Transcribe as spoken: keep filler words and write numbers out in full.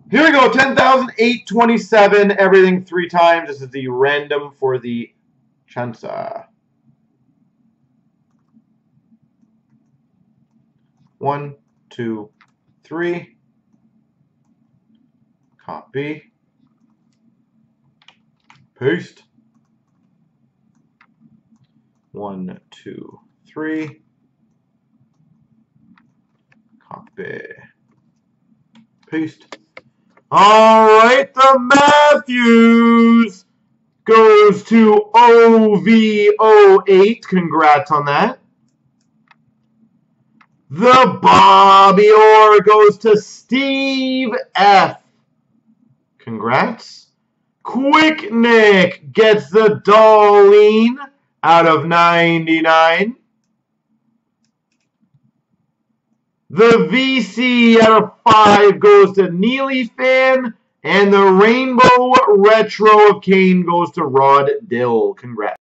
Here we go, ten thousand eight hundred twenty-seven, everything three times. This is the random for the Chansa. One, two, three. Copy. Paste. One, two, three. Copy. Paste. All right, the Matthews goes to O V O eight. Congrats on that. The Bobby Orr goes to Steve F. Congrats. Quick Nick gets the Darlene out of ninety-nine. The V C out of five goes to Neely Fan. And the Rainbow Retro of Kane goes to Rod Dill. Congrats.